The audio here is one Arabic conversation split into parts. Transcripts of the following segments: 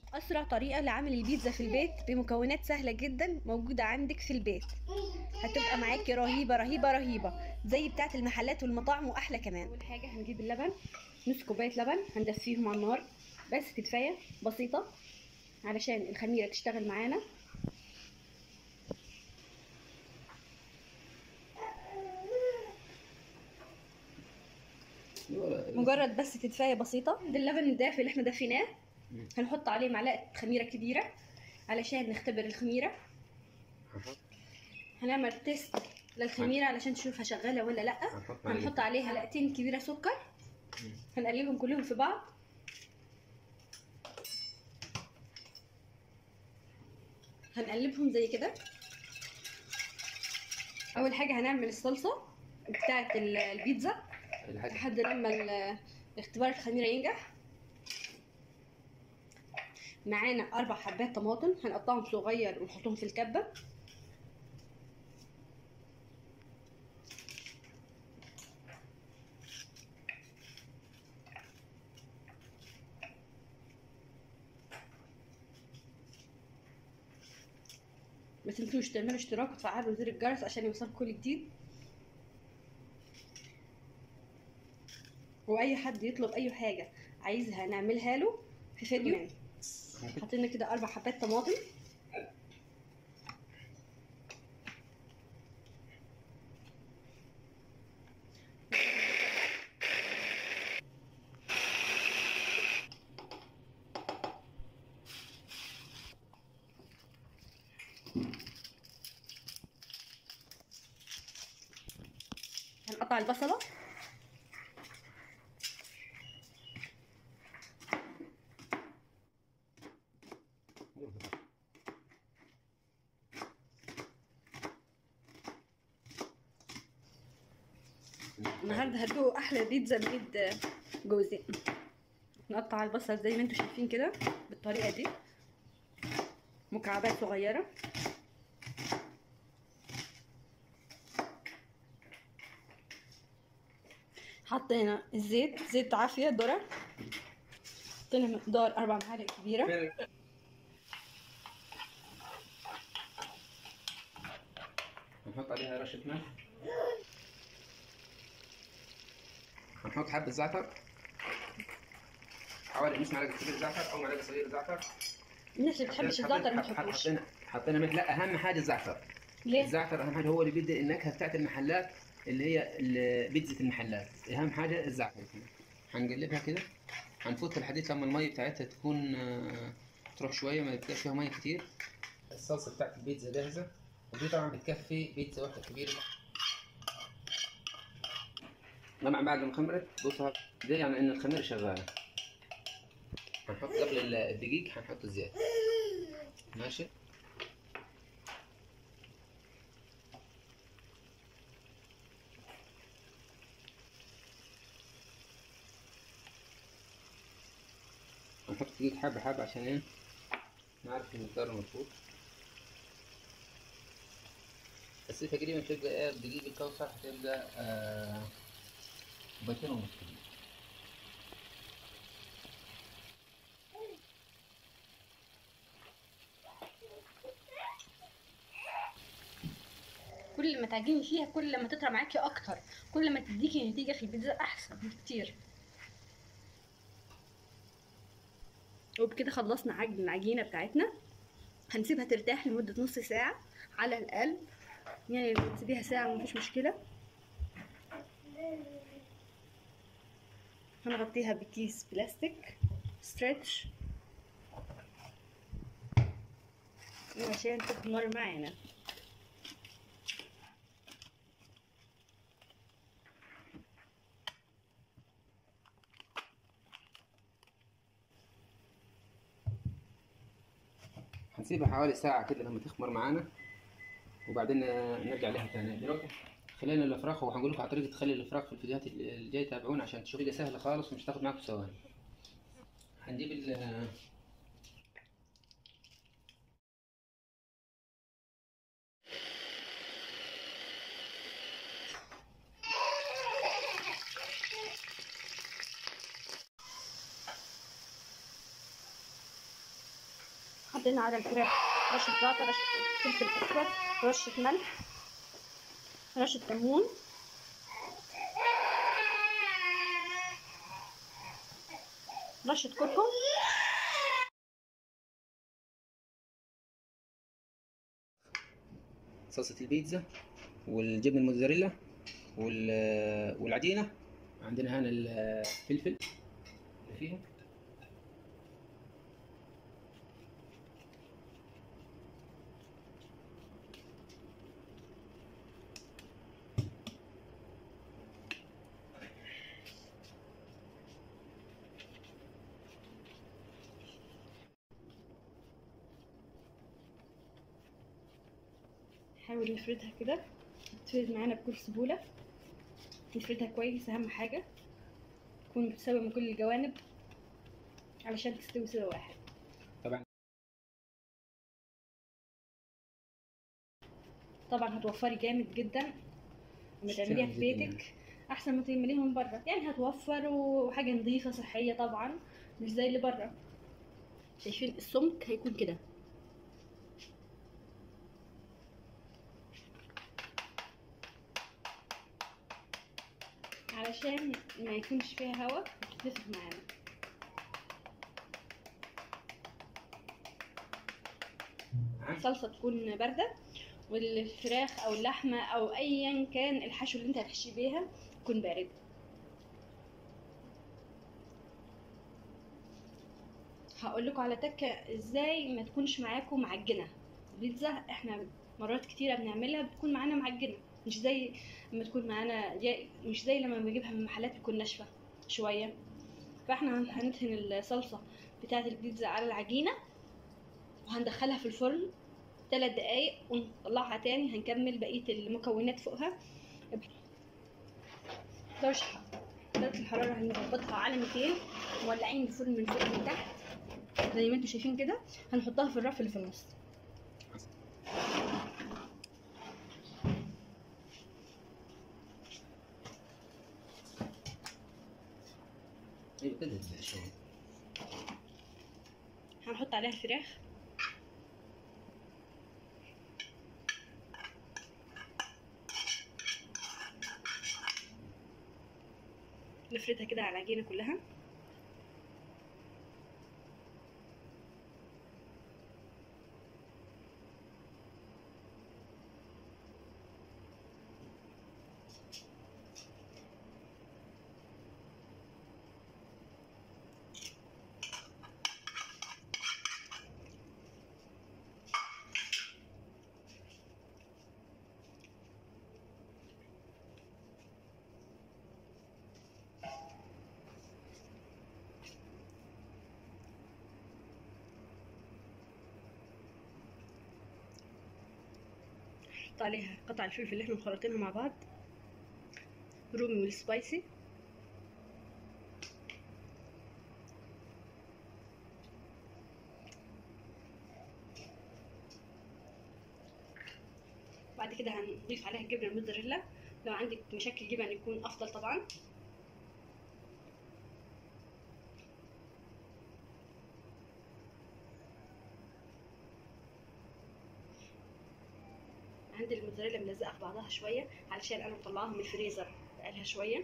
اسرع طريقه لعمل البيتزا في البيت بمكونات سهله جدا موجوده عندك في البيت. هتبقى معاكي رهيبه رهيبه رهيبه زي بتاعه المحلات والمطاعم واحلى كمان. اول حاجه هنجيب اللبن، نص كوبايه لبن هندفيهم على النار بس تدفايه بسيطه علشان الخميره تشتغل معانا. مجرد بس تدفايه بسيطه. ده اللبن الدافي اللي احنا دفيناه، هنحط عليه معلقه خميره كبيره علشان نختبر الخميره. هنعمل تيست للخميره علشان نشوفها شغاله ولا لا. هنحط عليها معلقتين كبيره سكر، هنقلبهم كلهم في بعض. هنقلبهم زي كده. اول حاجه هنعمل الصلصه بتاعه البيتزا لحد لما اختبار الخميره ينجح. معانا 4 حبات طماطم هنقطعهم صغير ونحطهم في الكبه. ما تنسوش تعملوا اشتراك وتفعلوا زر الجرس عشان يوصلكم كل جديد. واي حد يطلب اي حاجه عايزها نعملها له في فيديو. حطينا كده 4 حبات طماطم. هنقطع البصله. النهارده هتدوقوا احلى بيتزا بايد جوزي. نقطع البصل زي ما انتم شايفين كده بالطريقه دي، مكعبات صغيره. حطينا الزيت، زيت عافيه ذره، حطينا مقدار 4 معالق كبيره. هنحط عليها رشه ملح. هنحط حبه زعتر، حوالي نص معلقه كبيره زعتر او معلقه صغيره زعتر. الناس اللي بتحبش الزعتر ما تحطوش. حطينا ملح. لا، اهم حاجه الزعتر. ليه؟ الزعتر اهم حاجه، هو اللي بيدي النكهه بتاعت المحلات، اللي هي بيتزا المحلات. اهم حاجه الزعتر. هنقلبها كده، هنفوت الحديد لما الميه بتاعتها تكون تروح شويه، ما يبقاش فيها ميه كتير. الصلصه بتاعت البيتزا جاهزه، ودي طبعا بتكفي بيتزا واحده كبيره. طبعا بعد ما خمرت بصها دي يعني ان الخميره شغاله. هنحط قبل الدقيق هنحط الزيت. ماشي. هنحط دقيق حبة حبة عشان ايه نعرف المقدار المظبوط. بس تقريبا تبقى ايه الدقيق الكوثر هتبقى كوبايتين ونص. كل ما تعجني فيها كل ما تطرى معاكي اكتر، كل ما تديكي نتيجه في البيتزا احسن بكتير. وبكده خلصنا عجن العجينه بتاعتنا. هنسيبها ترتاح لمده نص ساعه على الاقل، يعني لو تسيبيها ساعه مفيش مشكله. هنغطيها بكيس بلاستيك ستريتش عشان تخمر معانا. هنسيبها حوالي ساعة كده لما تخمر معانا، وبعدين نرجع لها تاني. دلوقتي خلينا الفراخ، وهنقول لكم على طريقة تخلي الفراخ في الفيديوهات الجاية. تابعونا عشان تشوفوا. حاجة سهلة خالص ومش تاخد معاكم ثواني. هنجيب حطينا على الفراخ رشه زعتر، رشه فلفل اسود، رشه ملح، رشه كمون، رشه كركم، صلصة البيتزا والجبنة الموتزاريلا والعجينة. عندنا هنا الفلفل اللي فيها. نحاول نفردها كده، تفرد معانا بكل سهولة. نفردها كويس، أهم حاجة تكون متساوية من كل الجوانب علشان تستوي سوا واحد. طبعا هتوفري جامد جدا لما تعمليها في بيتك، احسن ما تعمليها من بره. يعني هتوفر وحاجه نظيفه صحيه طبعا، مش زي اللي بره. شايفين السمك هيكون كده، علشان ما يكونش فيها هواء وتتنفخ معانا. الصلصه تكون بارده، والفراخ او اللحمه او ايا كان الحشو اللي انت هتحشي بيها يكون بارد. هقول لكم على تكه ازاي ما تكونش معاكم معجنه. البيتزا احنا مرات كتيره بنعملها بتكون معانا معجنه، مش زي لما تكون معانا مش زي لما بنجيبها من المحلات بتكون ناشفه شويه. فاحنا هندهن الصلصه بتاعه البيتزا على العجينه، وهندخلها في الفرن 3 دقايق ونطلعها تاني. هنكمل بقيه المكونات فوقها. درجه الحراره هنظبطها على 200، مولعين الفرن من فوق ومن تحت زي ما انتم شايفين كده. هنحطها في الرف اللي في النص. هنحط عليها الفراخ، نفردها كده على العجينه كلها. نحط عليها قطع الفلفل اللي احنا مخلطينها مع بعض، رومي والسبايسي، بعد كده هنضيف عليها الجبنه الموتزاريلا. لو عندك مشكل جبن يكون افضل طبعا. عندي الموتزاريلا ملزقه في بعضها شويه علشان انا مطلعاها من الفريزر بقالها شويه.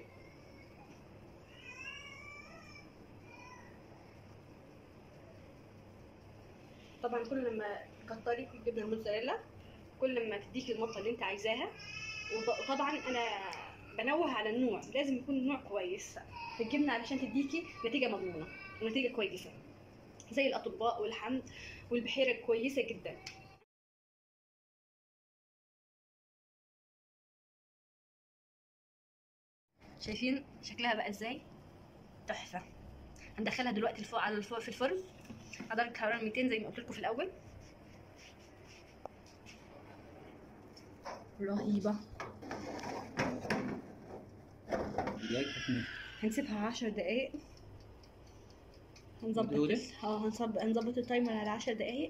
طبعا كل لما تكتري في الجبنه الموتزاريلا كل ما تديكي المطه اللي انت عايزاها. وطبعا انا بنوه على النوع، لازم يكون النوع كويس في الجبنه علشان تديكي نتيجه مضمونه ونتيجه كويسه، زي الاطباء والحمد والبحيره كويسه جدا. شايفين شكلها بقى ازاي؟ تحفه. هندخلها دلوقتي الفوق على الفوق في الفرن على درجه حراره 200 زي ما قلت لكم في الاول. رهيبه. هنسيبها 10 دقايق. هنظبط التايمر على 10 دقايق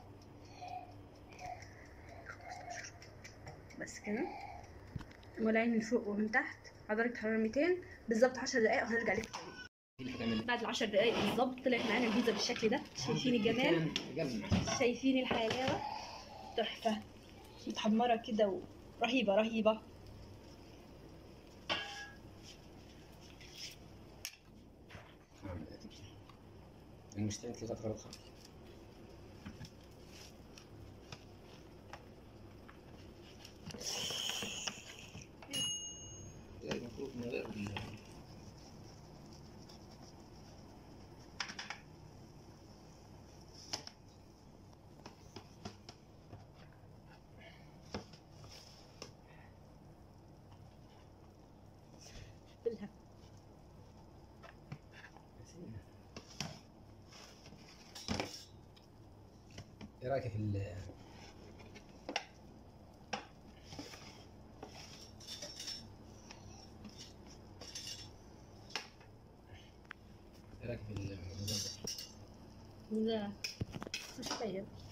بس كده. مولعين من فوق ومن تحت على درجه حراره 200 بالظبط 10 دقايق وهنرجع لكم تاني. بعد ال10 دقايق بالظبط طلعت معانا البيتزا بالشكل ده. شايفين الجمال، شايفين الحلاوه، تحفه، متحمره كده ورهيبه رهيبه. المشتري كده غلط خالص. المفروض من غير بالها. ايه رايك في ايه رايك في الموضوع ده؟ لا مش طيب.